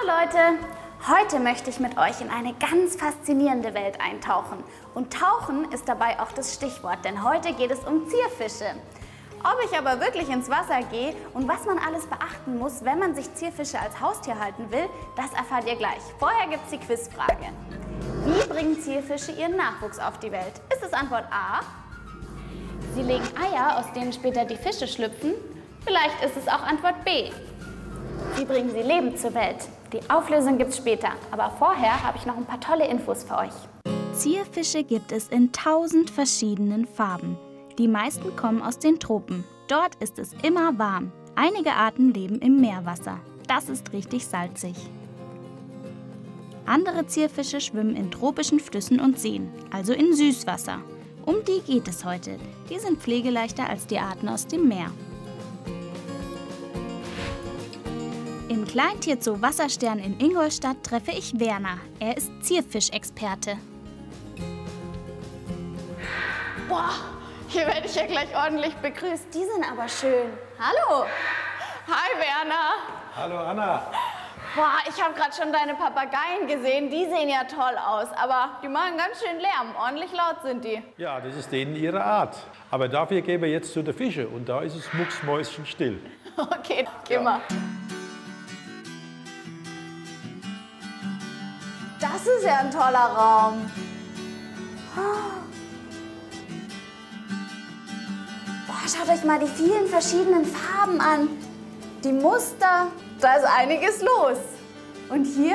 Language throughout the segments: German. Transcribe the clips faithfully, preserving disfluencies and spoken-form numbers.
Hallo Leute! Heute möchte ich mit euch in eine ganz faszinierende Welt eintauchen. Und Tauchen ist dabei auch das Stichwort, denn heute geht es um Zierfische. Ob ich aber wirklich ins Wasser gehe und was man alles beachten muss, wenn man sich Zierfische als Haustier halten will, das erfahrt ihr gleich. Vorher gibt es die Quizfrage. Wie bringen Zierfische ihren Nachwuchs auf die Welt? Ist es Antwort A? Sie legen Eier, aus denen später die Fische schlüpfen? Vielleicht ist es auch Antwort B. Wie bringen sie lebend zur Welt? Die Auflösung gibt's später, aber vorher habe ich noch ein paar tolle Infos für euch. Zierfische gibt es in tausend verschiedenen Farben. Die meisten kommen aus den Tropen. Dort ist es immer warm. Einige Arten leben im Meerwasser. Das ist richtig salzig. Andere Zierfische schwimmen in tropischen Flüssen und Seen, also in Süßwasser. Um die geht es heute. Die sind pflegeleichter als die Arten aus dem Meer. Im Kleintierzoo Wasserstern in Ingolstadt treffe ich Werner. Er ist Zierfischexperte. Boah, hier werde ich ja gleich ordentlich begrüßt. Die sind aber schön. Hallo. Hi Werner. Hallo Anna. Boah, ich habe gerade schon deine Papageien gesehen. Die sehen ja toll aus, aber die machen ganz schön Lärm. Ordentlich laut sind die. Ja, das ist denen ihre Art. Aber dafür gehen wir jetzt zu den Fischen und da ist es mucksmäuschenstill. Okay, geh mal. Das ist ja ein toller Raum. Boah, schaut euch mal die vielen verschiedenen Farben an. Die Muster, da ist einiges los. Und hier?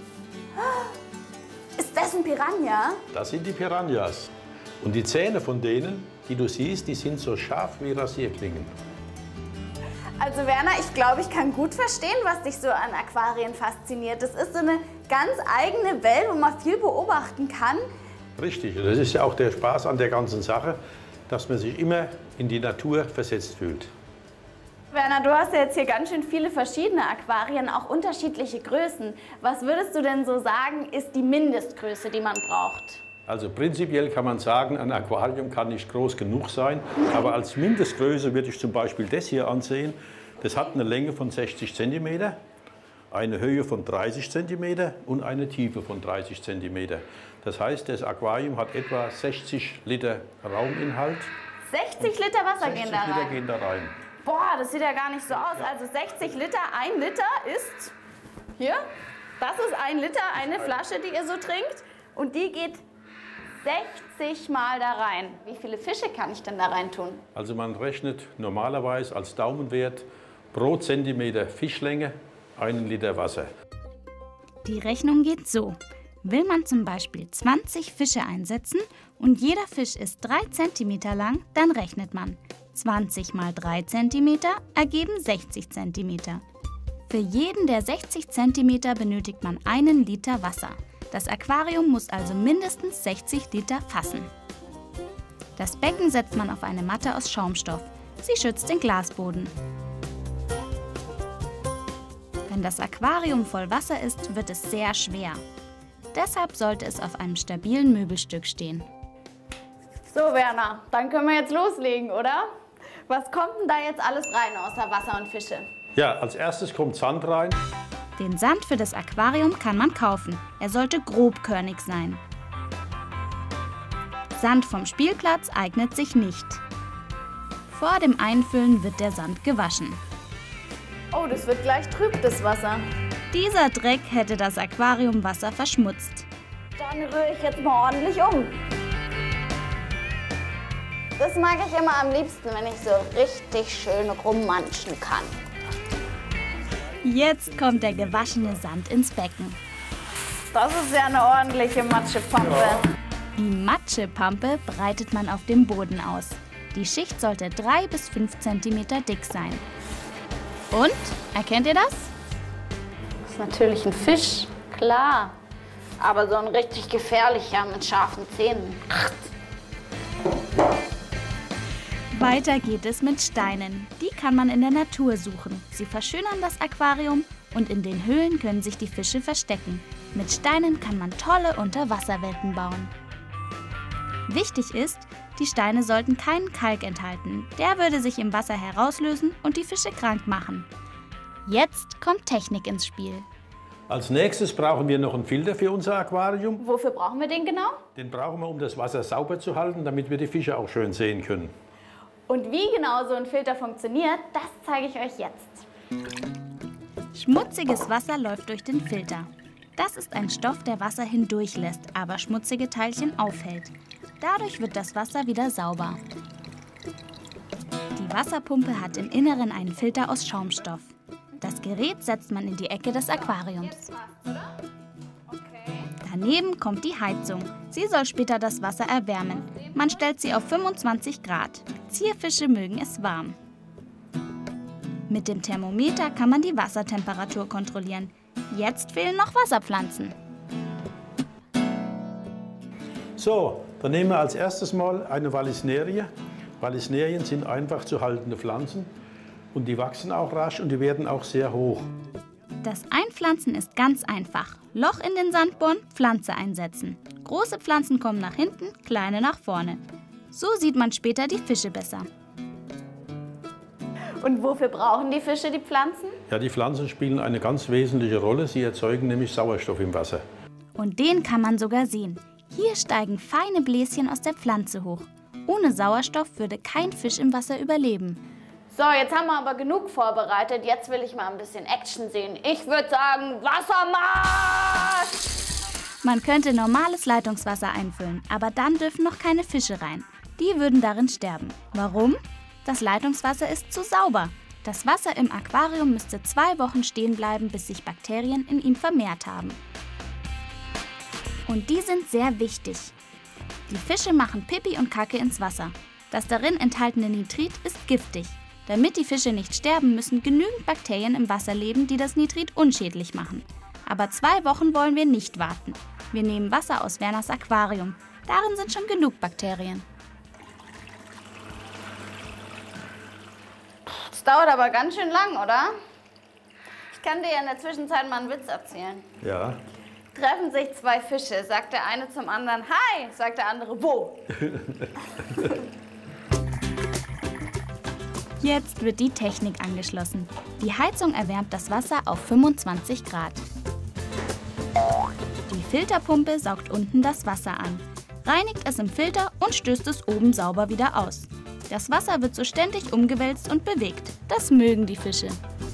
Ist das ein Piranha? Das sind die Piranhas. Und die Zähne von denen, die du siehst, die sind so scharf wie Rasierklingen. Also Werner, ich glaube, ich kann gut verstehen, was dich so an Aquarien fasziniert. Das ist so eine ganz eigene Welt, wo man viel beobachten kann. Richtig, und das ist ja auch der Spaß an der ganzen Sache, dass man sich immer in die Natur versetzt fühlt. Werner, du hast ja jetzt hier ganz schön viele verschiedene Aquarien, auch unterschiedliche Größen. Was würdest du denn so sagen, ist die Mindestgröße, die man braucht? Also prinzipiell kann man sagen, ein Aquarium kann nicht groß genug sein, aber als Mindestgröße würde ich zum Beispiel das hier ansehen. Das hat eine Länge von sechzig Zentimeter, eine Höhe von dreißig Zentimeter und eine Tiefe von dreißig Zentimeter. Das heißt, das Aquarium hat etwa sechzig Liter Rauminhalt. sechzig Liter Wasser gehen da rein? sechzig Liter gehen da rein. Boah, das sieht ja gar nicht so aus. Also sechzig Liter, ein Liter ist hier. Das ist ein Liter, eine Flasche, die ihr so trinkt. Und die geht sechzig Mal da rein. Wie viele Fische kann ich denn da rein tun? Also man rechnet normalerweise als Daumenwert pro Zentimeter Fischlänge einen Liter Wasser. Die Rechnung geht so. Will man zum Beispiel zwanzig Fische einsetzen und jeder Fisch ist drei Zentimeter lang, dann rechnet man. zwanzig mal drei Zentimeter ergeben sechzig Zentimeter. Für jeden der sechzig Zentimeter benötigt man einen Liter Wasser. Das Aquarium muss also mindestens sechzig Liter fassen. Das Becken setzt man auf eine Matte aus Schaumstoff. Sie schützt den Glasboden. Wenn das Aquarium voll Wasser ist, wird es sehr schwer. Deshalb sollte es auf einem stabilen Möbelstück stehen. So Werner, dann können wir jetzt loslegen, oder? Was kommt denn da jetzt alles rein außer Wasser und Fische? Ja, als erstes kommt Sand rein. Den Sand für das Aquarium kann man kaufen. Er sollte grobkörnig sein. Sand vom Spielplatz eignet sich nicht. Vor dem Einfüllen wird der Sand gewaschen. Oh, das wird gleich trüb, das Wasser. Dieser Dreck hätte das Aquariumwasser verschmutzt. Dann rühre ich jetzt mal ordentlich um. Das mag ich immer am liebsten, wenn ich so richtig schön rummanschen kann. Jetzt kommt der gewaschene Sand ins Becken. Das ist ja eine ordentliche Matschepampe. Ja. Die Matschepampe breitet man auf dem Boden aus. Die Schicht sollte drei bis fünf Zentimeter dick sein. Und, erkennt ihr das? Das ist natürlich ein Fisch, klar. Aber so ein richtig gefährlicher mit scharfen Zähnen. Weiter geht es mit Steinen. Die kann man in der Natur suchen. Sie verschönern das Aquarium und in den Höhlen können sich die Fische verstecken. Mit Steinen kann man tolle Unterwasserwelten bauen. Wichtig ist, die Steine sollten keinen Kalk enthalten. Der würde sich im Wasser herauslösen und die Fische krank machen. Jetzt kommt Technik ins Spiel. Als nächstes brauchen wir noch einen Filter für unser Aquarium. Wofür brauchen wir den genau? Den brauchen wir, um das Wasser sauber zu halten, damit wir die Fische auch schön sehen können. Und wie genau so ein Filter funktioniert, das zeige ich euch jetzt. Schmutziges Wasser läuft durch den Filter. Das ist ein Stoff, der Wasser hindurchlässt, aber schmutzige Teilchen aufhält. Dadurch wird das Wasser wieder sauber. Die Wasserpumpe hat im Inneren einen Filter aus Schaumstoff. Das Gerät setzt man in die Ecke des Aquariums. Daneben kommt die Heizung. Sie soll später das Wasser erwärmen. Man stellt sie auf fünfundzwanzig Grad. Zierfische mögen es warm. Mit dem Thermometer kann man die Wassertemperatur kontrollieren. Jetzt fehlen noch Wasserpflanzen. So, dann nehmen wir als erstes mal eine Vallisnerie. Vallisnerien sind einfach zu haltende Pflanzen und die wachsen auch rasch und die werden auch sehr hoch. Das Einpflanzen ist ganz einfach. Loch in den Sand bohren, Pflanze einsetzen. Große Pflanzen kommen nach hinten, kleine nach vorne. So sieht man später die Fische besser. Und wofür brauchen die Fische die Pflanzen? Ja, die Pflanzen spielen eine ganz wesentliche Rolle. Sie erzeugen nämlich Sauerstoff im Wasser. Und den kann man sogar sehen. Hier steigen feine Bläschen aus der Pflanze hoch. Ohne Sauerstoff würde kein Fisch im Wasser überleben. So, jetzt haben wir aber genug vorbereitet. Jetzt will ich mal ein bisschen Action sehen. Ich würde sagen, Wassermarsch! Man könnte normales Leitungswasser einfüllen, aber dann dürfen noch keine Fische rein. Die würden darin sterben. Warum? Das Leitungswasser ist zu sauber. Das Wasser im Aquarium müsste zwei Wochen stehen bleiben, bis sich Bakterien in ihm vermehrt haben. Und die sind sehr wichtig. Die Fische machen Pipi und Kacke ins Wasser. Das darin enthaltene Nitrit ist giftig. Damit die Fische nicht sterben, müssen genügend Bakterien im Wasser leben, die das Nitrit unschädlich machen. Aber zwei Wochen wollen wir nicht warten. Wir nehmen Wasser aus Werners Aquarium. Darin sind schon genug Bakterien. Das dauert aber ganz schön lang, oder? Ich kann dir ja in der Zwischenzeit mal einen Witz erzählen. Ja. Treffen sich zwei Fische, sagt der eine zum anderen, hi, sagt der andere, wo? Jetzt wird die Technik angeschlossen. Die Heizung erwärmt das Wasser auf fünfundzwanzig Grad. Die Filterpumpe saugt unten das Wasser an, reinigt es im Filter und stößt es oben sauber wieder aus. Das Wasser wird so ständig umgewälzt und bewegt. Das mögen die Fische.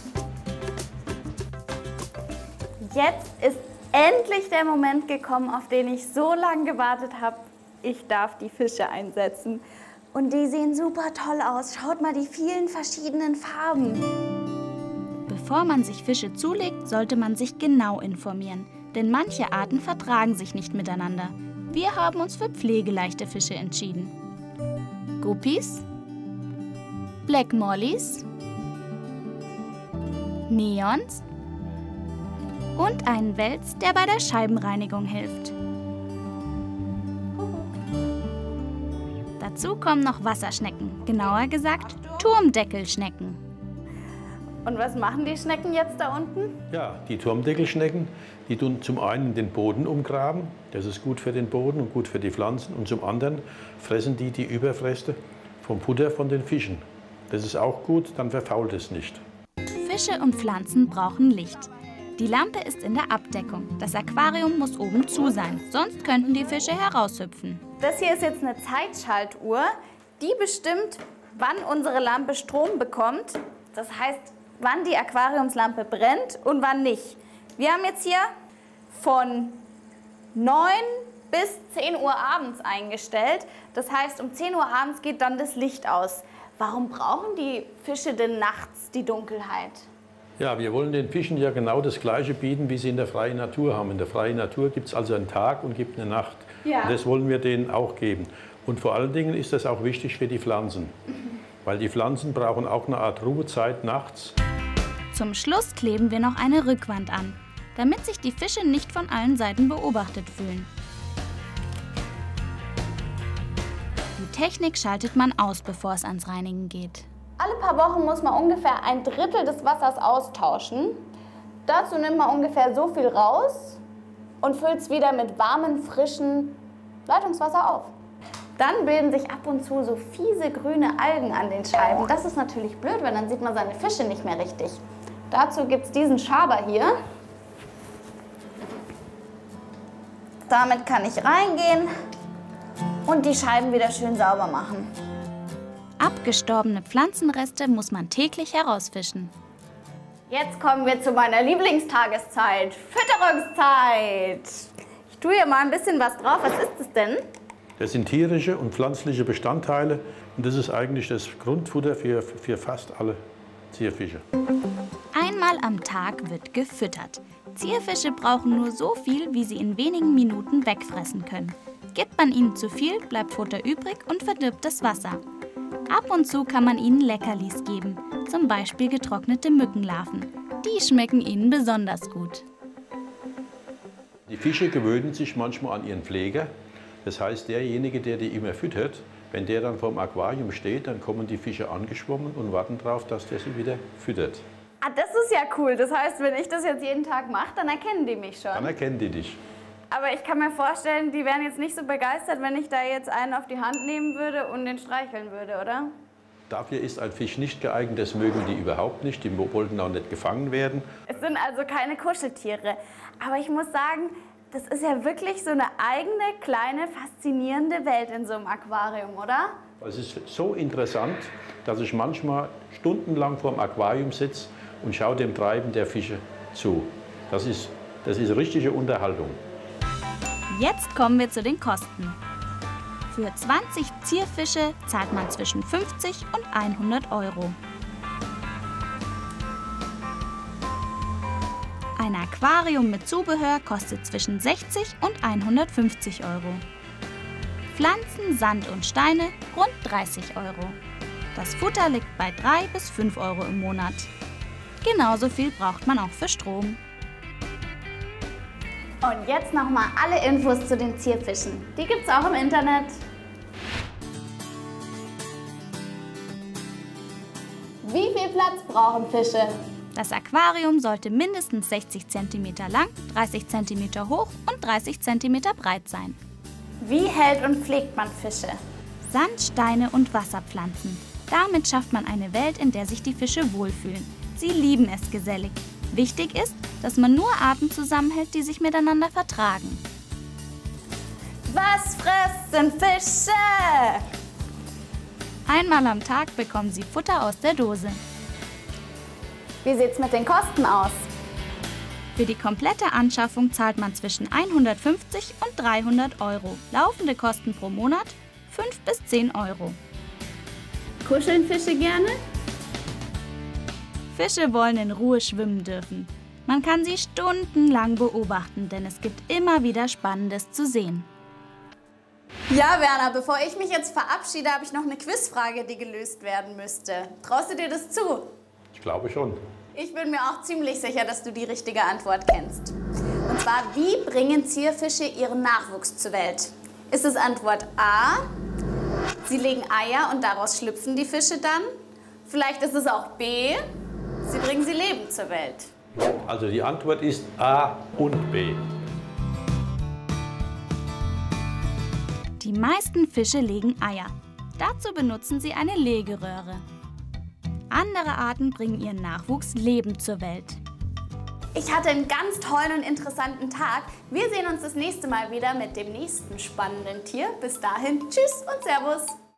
Jetzt ist endlich der Moment gekommen, auf den ich so lange gewartet habe. Ich darf die Fische einsetzen. Und die sehen super toll aus. Schaut mal die vielen verschiedenen Farben. Bevor man sich Fische zulegt, sollte man sich genau informieren. Denn manche Arten vertragen sich nicht miteinander. Wir haben uns für pflegeleichte Fische entschieden. Guppies, Black Mollies, Neons und einen Wels, der bei der Scheibenreinigung hilft. Dazu kommen noch Wasserschnecken, genauer gesagt Turmdeckelschnecken. Und was machen die Schnecken jetzt da unten? Ja, die Turmdeckelschnecken, die tun zum einen den Boden umgraben. Das ist gut für den Boden und gut für die Pflanzen. Und zum anderen fressen die die Überreste vom Futter von den Fischen. Das ist auch gut, dann verfault es nicht. Fische und Pflanzen brauchen Licht. Die Lampe ist in der Abdeckung. Das Aquarium muss oben zu sein, sonst könnten die Fische heraushüpfen. Das hier ist jetzt eine Zeitschaltuhr, die bestimmt, wann unsere Lampe Strom bekommt. Das heißt, wann die Aquariumslampe brennt und wann nicht. Wir haben jetzt hier von neun bis zehn Uhr abends eingestellt. Das heißt, um zehn Uhr abends geht dann das Licht aus. Warum brauchen die Fische denn nachts die Dunkelheit? Ja, wir wollen den Fischen ja genau das Gleiche bieten, wie sie in der freien Natur haben. In der freien Natur gibt es also einen Tag und gibt eine Nacht. Ja. Und das wollen wir denen auch geben. Und vor allen Dingen ist das auch wichtig für die Pflanzen. Weil die Pflanzen brauchen auch eine Art Ruhezeit nachts. Zum Schluss kleben wir noch eine Rückwand an, damit sich die Fische nicht von allen Seiten beobachtet fühlen. Die Technik schaltet man aus, bevor es ans Reinigen geht. Alle paar Wochen muss man ungefähr ein Drittel des Wassers austauschen. Dazu nimmt man ungefähr so viel raus und füllt es wieder mit warmem, frischen Leitungswasser auf. Dann bilden sich ab und zu so fiese grüne Algen an den Scheiben. Das ist natürlich blöd, weil dann sieht man seine Fische nicht mehr richtig. Dazu gibt es diesen Schaber hier. Damit kann ich reingehen und die Scheiben wieder schön sauber machen. Abgestorbene Pflanzenreste muss man täglich herausfischen. Jetzt kommen wir zu meiner Lieblingstageszeit, Fütterungszeit. Ich tue hier mal ein bisschen was drauf. Was ist es denn? Das sind tierische und pflanzliche Bestandteile und das ist eigentlich das Grundfutter für, für fast alle Zierfische. Einmal am Tag wird gefüttert. Zierfische brauchen nur so viel, wie sie in wenigen Minuten wegfressen können. Gibt man ihnen zu viel, bleibt Futter übrig und verdirbt das Wasser. Ab und zu kann man ihnen Leckerlis geben, zum Beispiel getrocknete Mückenlarven. Die schmecken ihnen besonders gut. Die Fische gewöhnen sich manchmal an ihren Pfleger. Das heißt, derjenige, der die immer füttert, wenn der dann vor dem Aquarium steht, dann kommen die Fische angeschwommen und warten darauf, dass der sie wieder füttert. Ah, das ist ja cool. Das heißt, wenn ich das jetzt jeden Tag mache, dann erkennen die mich schon. Dann erkennen die dich. Aber ich kann mir vorstellen, die wären jetzt nicht so begeistert, wenn ich da jetzt einen auf die Hand nehmen würde und den streicheln würde, oder? Dafür ist ein Fisch nicht geeignet, das mögen die überhaupt nicht. Die wollten auch nicht gefangen werden. Es sind also keine Kuscheltiere. Aber ich muss sagen, das ist ja wirklich so eine eigene, kleine, faszinierende Welt in so einem Aquarium, oder? Es ist so interessant, dass ich manchmal stundenlang vor dem Aquarium sitze und schaue dem Treiben der Fische zu. Das ist, das ist richtige Unterhaltung. Jetzt kommen wir zu den Kosten. Für zwanzig Zierfische zahlt man zwischen fünfzig und hundert Euro. Ein Aquarium mit Zubehör kostet zwischen sechzig und hundertfünfzig Euro. Pflanzen, Sand und Steine rund dreißig Euro. Das Futter liegt bei drei bis fünf Euro im Monat. Genauso viel braucht man auch für Strom. Und jetzt nochmal alle Infos zu den Zierfischen. Die gibt's auch im Internet. Wie viel Platz brauchen Fische? Das Aquarium sollte mindestens sechzig Zentimeter lang, dreißig Zentimeter hoch und dreißig Zentimeter breit sein. Wie hält und pflegt man Fische? Sand, Steine und Wasserpflanzen. Damit schafft man eine Welt, in der sich die Fische wohlfühlen. Sie lieben es gesellig. Wichtig ist, dass man nur Arten zusammenhält, die sich miteinander vertragen. Was fressen Fische? Einmal am Tag bekommen sie Futter aus der Dose. Wie sieht's mit den Kosten aus? Für die komplette Anschaffung zahlt man zwischen hundertfünfzig und dreihundert Euro. Laufende Kosten pro Monat fünf bis zehn Euro. Kuscheln Fische gerne? Fische wollen in Ruhe schwimmen dürfen. Man kann sie stundenlang beobachten, denn es gibt immer wieder Spannendes zu sehen. Ja, Werner, bevor ich mich jetzt verabschiede, habe ich noch eine Quizfrage, die gelöst werden müsste. Traust du dir das zu? Ich glaube schon. Ich bin mir auch ziemlich sicher, dass du die richtige Antwort kennst. Und zwar, wie bringen Zierfische ihren Nachwuchs zur Welt? Ist es Antwort A, sie legen Eier und daraus schlüpfen die Fische dann? Vielleicht ist es auch B, sie bringen sie lebend zur Welt. Also die Antwort ist A und B. Die meisten Fische legen Eier. Dazu benutzen sie eine Legeröhre. Andere Arten bringen ihren Nachwuchs lebend zur Welt. Ich hatte einen ganz tollen und interessanten Tag. Wir sehen uns das nächste Mal wieder mit dem nächsten spannenden Tier. Bis dahin, tschüss und Servus.